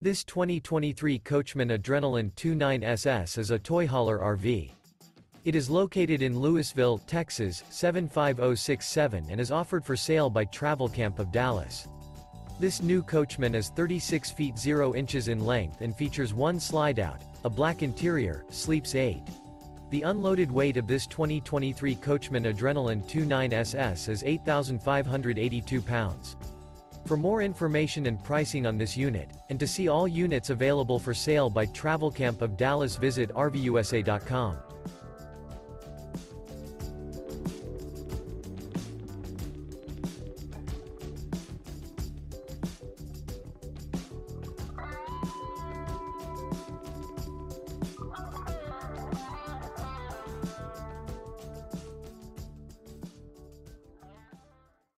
This 2023 Coachmen Adrenaline 29SS is a toy hauler RV. It is located in Lewisville, Texas, 75067 and is offered for sale by Travelcamp of Dallas. This new Coachmen is 36 feet 0 inches in length and features one slideout, a black interior, sleeps 8. The unloaded weight of this 2023 Coachmen Adrenaline 29SS is 8,582 pounds. For more information and pricing on this unit, and to see all units available for sale by Travelcamp of Dallas, visit RVUSA.com.